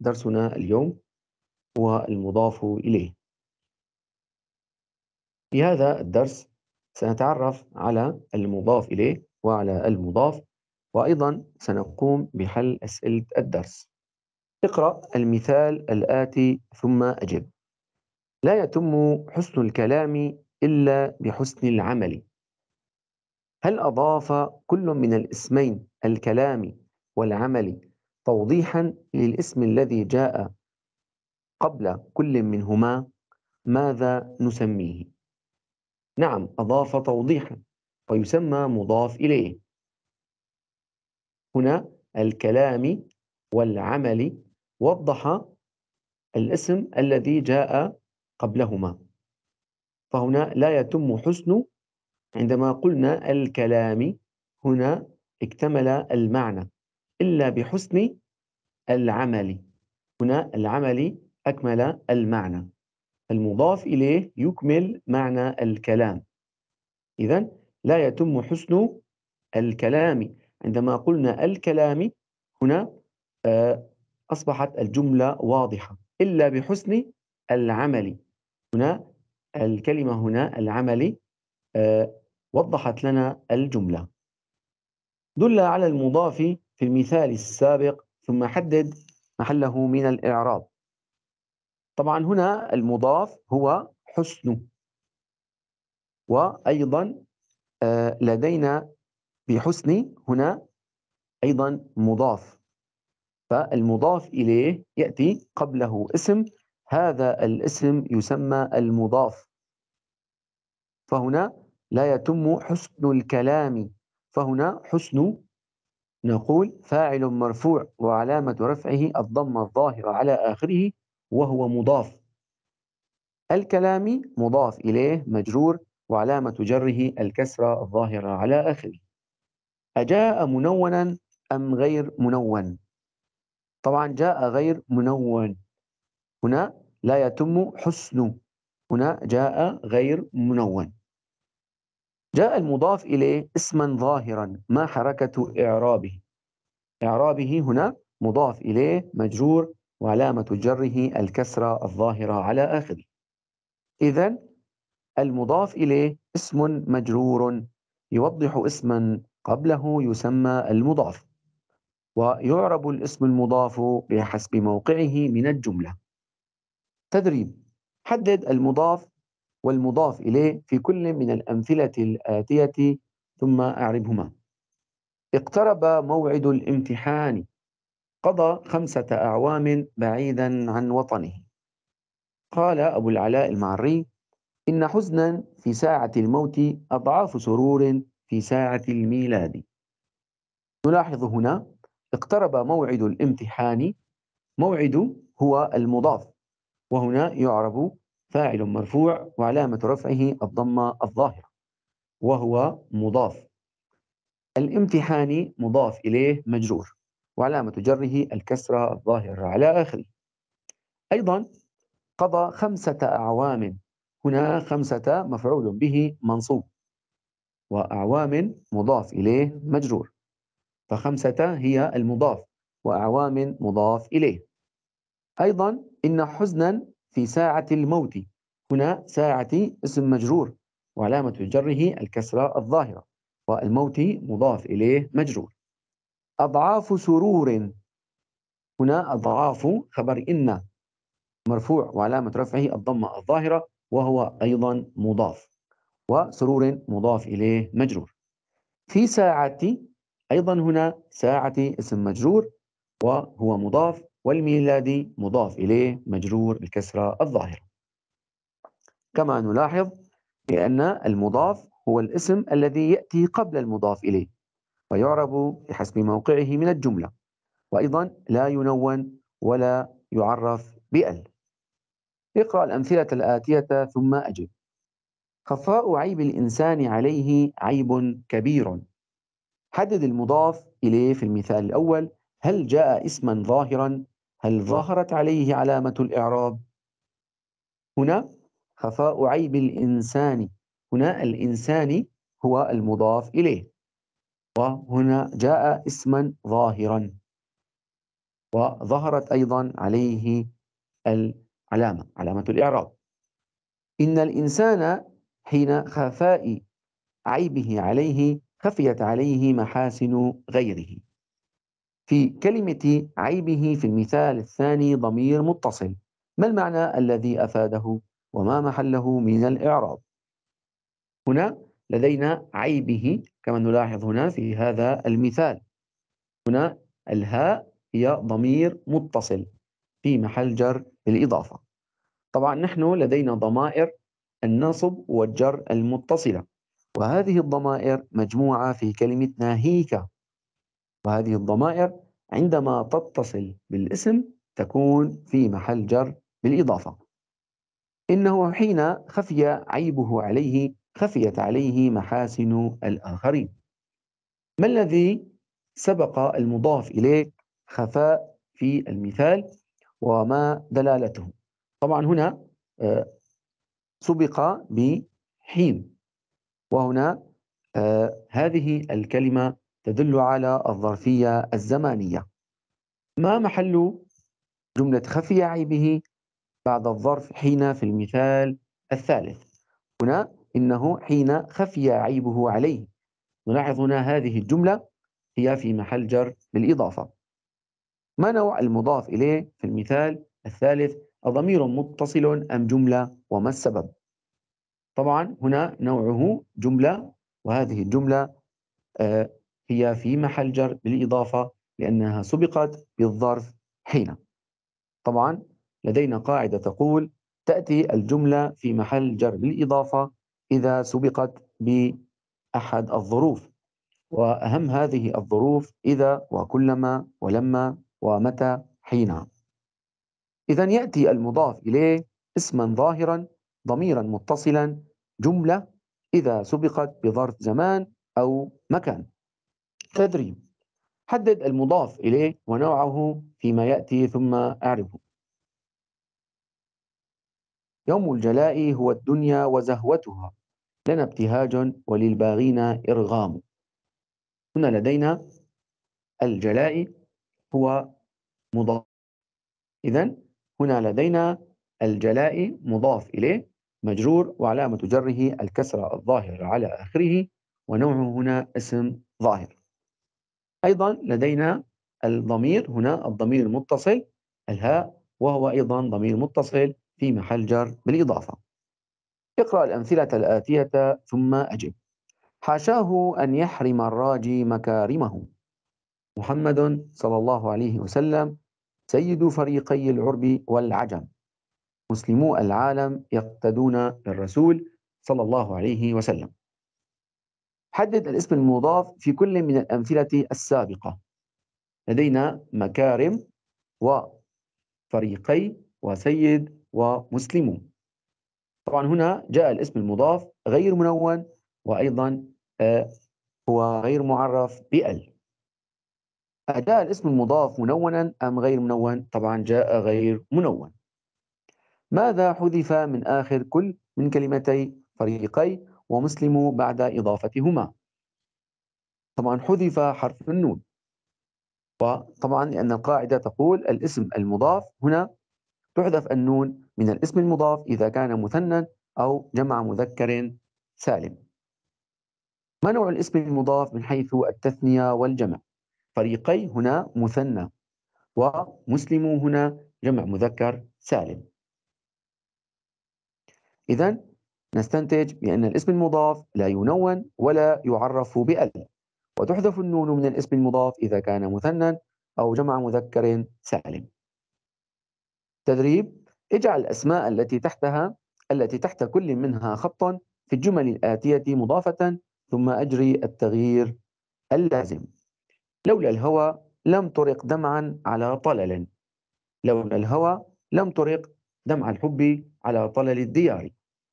درسنا اليوم هو المضاف إليه. في هذا الدرس سنتعرف على المضاف إليه وعلى المضاف، وأيضا سنقوم بحل أسئلة الدرس. اقرأ المثال الآتي ثم أجب. لا يتم حسن الكلام إلا بحسن العمل. هل أضاف كل من الاسمين الكلام والعمل توضيحا للاسم الذي جاء قبل كل منهما؟ ماذا نسميه؟ نعم، أضاف توضيحا ويسمى مضاف إليه. هنا الكلام والعمل وضح الاسم الذي جاء قبلهما، فهنا لا يتم حسن. عندما قلنا الكلام هنا اكتمل المعنى إلا بحسن العمل. هنا العمل أكمل المعنى، المضاف إليه يكمل معنى الكلام. إذن لا يتم حسن الكلام. عندما قلنا الكلام هنا أصبحت الجملة واضحة إلا بحسن العمل. هنا الكلمة هنا العمل وضحت لنا الجملة. دل على المضاف في المثال السابق ثم حدد محله من الإعراب. طبعا هنا المضاف هو حسن، وأيضا لدينا بحسن هنا أيضا مضاف، فالمضاف إليه يأتي قبله اسم، هذا الاسم يسمى المضاف. فهنا لا يتم حسن الكلام، فهنا حسن نقول فاعل مرفوع وعلامة رفعه الضمة الظاهرة على آخره وهو مضاف. الكلام مضاف إليه مجرور وعلامة جره الكسرة الظاهرة على آخره. أجاء منونا أم غير منون؟ طبعا جاء غير منون، هنا لا يتم حسن، هنا جاء غير منون. جاء المضاف إليه اسما ظاهرا، ما حركة إعرابه؟ إعرابه هنا مضاف إليه مجرور وعلامة جره الكسرة الظاهرة على آخره. إذن المضاف إليه اسم مجرور يوضح اسما قبله يسمى المضاف، ويعرب الاسم المضاف بحسب موقعه من الجملة. تدريب: حدد المضاف والمضاف إليه في كل من الأمثلة الآتية ثم أعربهما. اقترب موعد الامتحان، قضى 5 أعوام بعيدا عن وطنه. قال أبو العلاء المعري: إن حزنا في ساعة الموت أضعاف سرور في ساعة الميلاد. نلاحظ هنا اقترب موعد الامتحان، موعد هو المضاف، وهنا يعرب فاعل مرفوع وعلامة رفعه الضمة الظاهرة وهو مضاف. الامتحان مضاف إليه مجرور وعلامة جره الكسرة الظاهرة على آخره. أيضا قضى 5 أعوام، هنا 5 مفعول به منصوب وأعوام مضاف إليه مجرور، ف5 هي المضاف وأعوام مضاف إليه. أيضا إن حزنا في ساعة الموت، هنا ساعة اسم مجرور وعلامة جره الكسرة الظاهرة، والموت مضاف إليه مجرور. أضعاف سرور، هنا أضعاف خبر إن مرفوع وعلامة رفعه الضمة الظاهرة وهو أيضا مضاف، وسرور مضاف إليه مجرور. في ساعة أيضا هنا ساعة اسم مجرور وهو مضاف، والميلاد مضاف إليه مجرور الكسرة الظاهرة. كما نلاحظ بأن المضاف هو الاسم الذي يأتي قبل المضاف إليه ويعرب بحسب موقعه من الجملة، وأيضا لا ينون ولا يعرف بأل. اقرأ الأمثلة الآتية ثم أجب. خفاء عيب الإنسان عليه عيب كبير. حدد المضاف إليه في المثال الأول. هل جاء اسما ظاهرا؟ هل ظهرت عليه علامة الإعراب؟ هنا خفاء عيب الإنسان، هنا الإنسان هو المضاف إليه، وهنا جاء اسما ظاهرا. وظهرت أيضا عليه علامة الإعراب. إن الإنسان حين خفاء عيبه عليه خفيت عليه محاسن غيره. في كلمة عيبه في المثال الثاني ضمير متصل، ما المعنى الذي أفاده وما محله من الإعراب؟ هنا لدينا عيبه كما نلاحظ هنا في هذا المثال، هنا الهاء هي ضمير متصل في محل جر بالإضافة. طبعا نحن لدينا ضمائر النصب والجر المتصلة، وهذه الضمائر مجموعة في كلمة ناهيك، وهذه الضمائر عندما تتصل بالاسم تكون في محل جر بالإضافة. إنه حين خفي عيبه عليه خفيت عليه محاسن الآخرين. ما الذي سبق المضاف إليه خفاء في المثال وما دلالته؟ طبعا هنا سبق بحين، وهنا هذه الكلمة تدل على الظرفية الزمانية. ما محل جملة خفي عيبه بعد الظرف حين في المثال الثالث؟ هنا إنه حين خفي عيبه عليه. نلاحظ هنا هذه الجملة هي في محل جر بالإضافة. ما نوع المضاف إليه في المثال الثالث؟ أضمير متصل أم جملة، وما السبب؟ طبعا هنا نوعه جملة، وهذه الجملة هي في محل جر بالإضافة لأنها سبقت بالظرف حين. طبعا لدينا قاعدة تقول تأتي الجملة في محل جر بالإضافة إذا سبقت بأحد الظروف، وأهم هذه الظروف إذا وكلما ولما ومتى حين. إذا يأتي المضاف إليه اسما ظاهرا ضميرا متصلا جملة إذا سبقت بظرف زمان أو مكان. تدريب: حدد المضاف إليه ونوعه فيما يأتي ثم أعرفه. يوم الجلاء هو الدنيا وزهوتها، لنا ابتهاج وللباغين إرغام. هنا لدينا الجلاء هو مضاف، إذن هنا لدينا الجلاء مضاف إليه مجرور وعلامة جره الكسرة الظاهرة على آخره، ونوعه هنا اسم ظاهر. أيضا لدينا الضمير هنا الضمير المتصل الهاء، وهو أيضا ضمير متصل في محل جر بالإضافة. اقرأ الأمثلة الآتية ثم أجب. حاشاه أن يحرم الراجي مكارمه، محمد صلى الله عليه وسلم سيد فريقي العرب والعجم، مسلمو العالم يقتدون بالرسول صلى الله عليه وسلم. حدد الاسم المضاف في كل من الأمثلة السابقة. لدينا مكارم وفريقي وسيد ومسلمو. طبعا هنا جاء الاسم المضاف غير منون، وأيضا هو غير معرف بأل. أجاء الاسم المضاف منونا أم غير منون؟ طبعا جاء غير منون. ماذا حذف من آخر كل من كلمتي فريقي ومسلم بعد إضافتهما؟ طبعا حذف حرف النون، وطبعا لأن القاعدة تقول الاسم المضاف هنا تحذف النون من الاسم المضاف إذا كان مثنى أو جمع مذكر سالم. ما نوع الاسم المضاف من حيث التثنية والجمع؟ فريقي هنا مثنى، ومسلم هنا جمع مذكر سالم. إذا نستنتج بأن الاسم المضاف لا ينون ولا يعرف بأل، وتحذف النون من الاسم المضاف إذا كان مثنى أو جمع مذكر سالم. تدريب: اجعل الأسماء التي تحت كل منها خطا في الجمل الآتية مضافة ثم أجري التغيير اللازم. لولا الهوى لم ترق دمعا على طلل، لولا الهوى لم ترق دمع الحب على طلل الديار.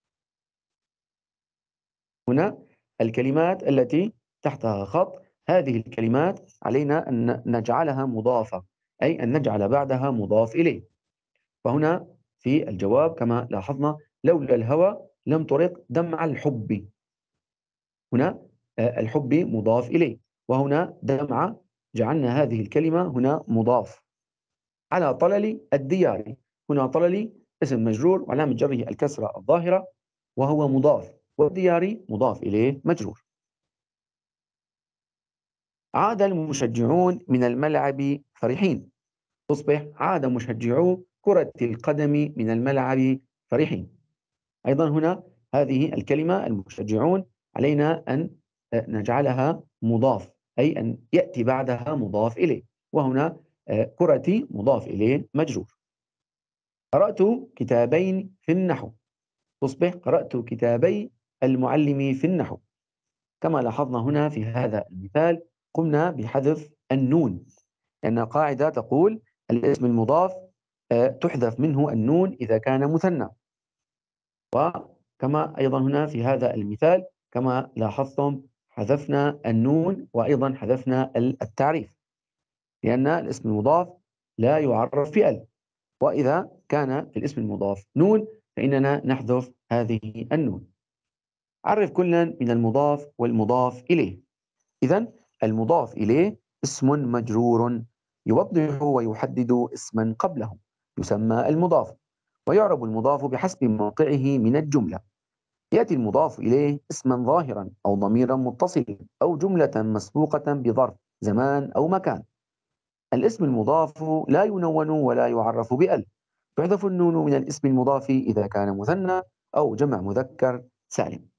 هنا الكلمات التي تحتها خط، هذه الكلمات علينا أن نجعلها مضافة، أي أن نجعل بعدها مضاف إليه. فهنا في الجواب كما لاحظنا لولا الهوى لم ترق دمع الحب، هنا الحب مضاف إليه، وهنا دمع جعلنا هذه الكلمة هنا مضاف. على طلل الديار. هنا طلل اسم مجرور وعلامة جره الكسرة الظاهرة وهو مضاف، والديار مضاف إليه مجرور. عاد المشجعون من الملعب فرحين. تصبح عاد مشجعو كرة القدم من الملعب فرحين. أيضا هنا هذه الكلمة المشجعون علينا أن نجعلها مضاف، أي أن يأتي بعدها مضاف إليه، وهنا كرتي مضاف إليه مجرور. قرأت كتابين في النحو. تصبح قرأت كتابي المعلم في النحو. كما لاحظنا هنا في هذا المثال قمنا بحذف النون، لأن قاعدة تقول الاسم المضاف تحذف منه النون إذا كان مثنى. وكما أيضا هنا في هذا المثال كما لاحظتم حذفنا النون وأيضا حذفنا التعريف، لأن الاسم المضاف لا يعرف بأل، وإذا كان في الاسم المضاف نون فإننا نحذف هذه النون. عرف كلا من المضاف والمضاف إليه. إذن المضاف إليه اسم مجرور يوضح ويحدد اسما قبله يسمى المضاف، ويعرب المضاف بحسب موقعه من الجملة. يأتي المضاف إليه اسما ظاهرا أو ضميرا متصلا أو جملة مسبوقة بظرف زمان أو مكان. الاسم المضاف لا ينون ولا يعرف بأل. تحذف النون من الاسم المضاف إذا كان مثنى أو جمع مذكر سالم.